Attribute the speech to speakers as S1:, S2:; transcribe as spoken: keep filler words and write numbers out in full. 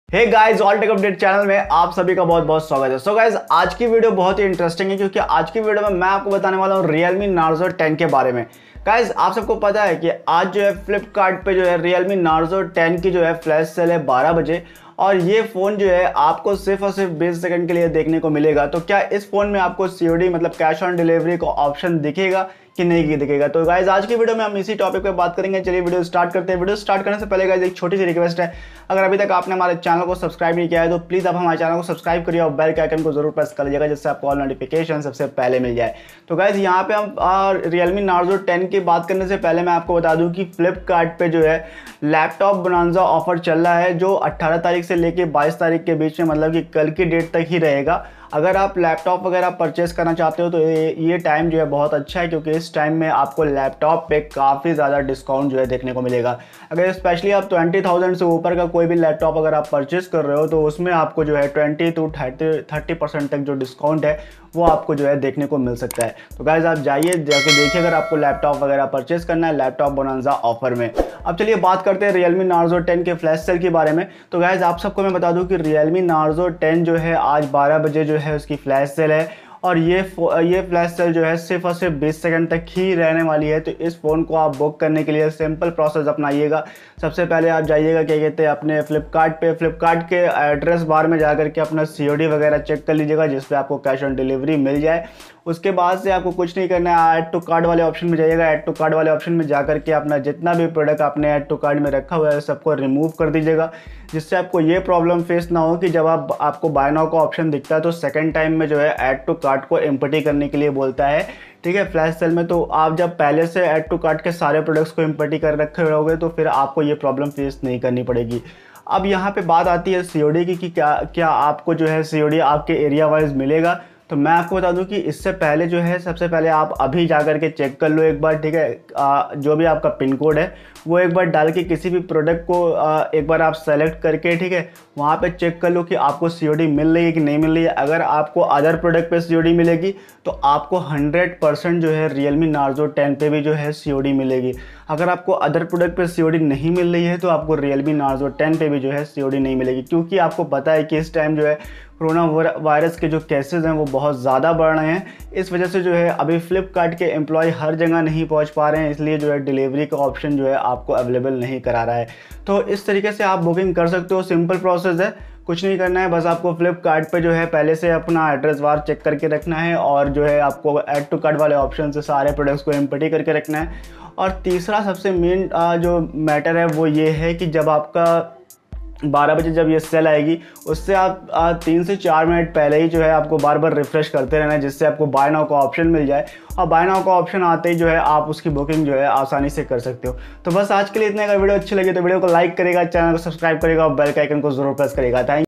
S1: हे guys, all tech update channel में आप सभी का बहुत बहुत स्वागत है। सो so गाइस, आज की वीडियो बहुत ही इंटरेस्टिंग है क्योंकि आज की वीडियो में मैं आपको बताने वाला हूँ Realme Narzo टेन के बारे में। गाइस, आप सबको पता है कि आज जो है फ्लिपकार्ट पे जो है Realme Narzo टेन की जो है फ्लैश सेल है बारह बजे, और ये फ़ोन जो है आपको सिर्फ और सिर्फ बीस सेकंड के लिए देखने को मिलेगा। तो क्या इस फ़ोन में आपको सीओडी मतलब कैश ऑन डिलीवरी का ऑप्शन दिखेगा कि नहीं दिखेगा? तो गाइज आज की वीडियो में हम इसी टॉपिक पे बात करेंगे। चलिए वीडियो स्टार्ट करते हैं। वीडियो स्टार्ट करने से पहले गाइज एक छोटी सी रिक्वेस्ट है, अगर अभी तक आपने हमारे चैनल को सब्सक्राइब नहीं किया है तो प्लीज़ आप हमारे चैनल को सब्सक्राइब करिए और बेल के आइकन को जरूर प्रेस कर लीजिएगा जिससे आपको ऑल नोटिफिकेशन सबसे पहले मिल जाए। तो गाइज यहाँ पे हम Realme Narzo टेन की बात करने से पहले मैं आपको बता दूँ कि फ्लिपकार्ट पे जो है लैपटॉप बोनांजा ऑफर चल रहा है जो अट्ठारह तारीख से लेके बाईस तारीख के बीच में, मतलब कि कल की डेट तक ही रहेगा। अगर आप लैपटॉप वगैरह परचेस करना चाहते हो तो ये ये टाइम जो है बहुत अच्छा है क्योंकि इस टाइम में आपको लैपटॉप पे काफ़ी ज़्यादा डिस्काउंट जो है देखने को मिलेगा। अगर स्पेशली आप ट्वेंटी थाउजेंड से ऊपर का कोई भी लैपटॉप अगर आप परचेस कर रहे हो तो उसमें आपको जो है twenty two thirty thirty percent तक जो डिस्काउंट है वो आपको जो है देखने को मिल सकता है। तो गाइज आप जाइए जाके देखिए अगर आपको लैपटॉप वगैरह परचेस करना है लैपटॉप बोनांजा ऑफर में। अब चलिए बात करते हैं Realme Narzo टेन के फ्लैश सेल के बारे में। तो गाइज आप सबको मैं बता दूं कि Realme Narzo टेन जो है आज बारह बजे जो है उसकी फ्लैश सेल है, और ये ये फ्लैश सेल जो है सिर्फ और सिर्फ बीस सेकंड तक ही रहने वाली है। तो इस फ़ोन को आप बुक करने के लिए सिंपल प्रोसेस अपनाइएगा। सबसे पहले आप जाइएगा क्या कहते हैं अपने फ्लिपकार्ट पे, फ्लिपकार्ट के एड्रेस बार में जाकर के अपना सीओडी वगैरह चेक कर लीजिएगा जिस पे आपको कैश ऑन डिलीवरी मिल जाए। उसके बाद से आपको कुछ नहीं करना है, ऐड टू कार्ट वाले ऑप्शन में जाइएगा। ऐड टू कार्ट वाले ऑप्शन में जाकर के अपना जितना भी प्रोडक्ट आपने ऐड टू कार्ट में रखा हुआ है सबको रिमूव कर दीजिएगा, जिससे आपको ये प्रॉब्लम फेस ना हो कि जब आप आपको बाय नाउ का ऑप्शन दिखता है तो सेकंड टाइम में जो है ऐड टू कार्ट को एम्प्टी करने के लिए बोलता है। ठीक है, फ्लैश सेल में तो आप जब पहले से ऐड टू कार्ट के सारे प्रोडक्ट्स को एम्प्टी कर रखे रहोगे तो फिर आपको ये प्रॉब्लम फेस नहीं करनी पड़ेगी। अब यहाँ पे बात आती है सीओडी की कि क्या क्या आपको जो है सीओडी आपके एरिया वाइज मिलेगा। तो मैं आपको बता दूं कि इससे पहले जो है सबसे पहले आप अभी जा कर के चेक कर लो एक बार। ठीक है, आ, जो भी आपका पिन कोड है वो एक बार डाल के किसी भी प्रोडक्ट को आ, एक बार आप सेलेक्ट करके, ठीक है, वहाँ पे चेक कर लो कि आपको सीओडी मिल रही है कि नहीं मिल रही है। अगर आपको अदर प्रोडक्ट पे सीओडी मिलेगी तो आपको हंड्रेड परसेंट जो है Realme Narzo टेन पे भी जो है सीओडी मिलेगी। अगर आपको अदर प्रोडक्ट पे सीओडी नहीं मिल रही है तो आपको Realme Narzo टेन पे भी जो है सीओडी नहीं मिलेगी, क्योंकि आपको पता है कि इस टाइम जो है कोरोना वायरस के जो केसेस हैं वो बहुत ज़्यादा बढ़ रहे हैं। इस वजह से जो है अभी फ्लिपकार्ट के एम्प्लॉय हर जगह नहीं पहुंच पा रहे हैं, इसलिए जो है डिलीवरी का ऑप्शन जो है आपको अवेलेबल नहीं करा रहा है। तो इस तरीके से आप बुकिंग कर सकते हो, सिंपल प्रोसेस है, कुछ नहीं करना है। बस आपको फ्लिपकार्ट पे जो है पहले से अपना एड्रेस बार चेक करके रखना है और जो है आपको ऐड टू कार्ट वाले ऑप्शन से सारे प्रोडक्ट्स को एम्प्टी करके रखना है। और तीसरा सबसे मेन जो मैटर है वो ये है कि जब आपका बारह बजे जब ये सेल आएगी उससे आप आ, तीन से चार मिनट पहले ही जो है आपको बार बार रिफ्रेश करते रहना है जिससे आपको बाय नाउ का ऑप्शन मिल जाए, और बाय नाउ का ऑप्शन आते ही जो है आप उसकी बुकिंग जो है आसानी से कर सकते हो। तो बस आज के लिए इतने। अगर वीडियो अच्छी लगी तो वीडियो को लाइक करेगा, चैनल को सब्सक्राइब करेगा और बेल के आइकन को जरूर प्रेस करेगा। थैंक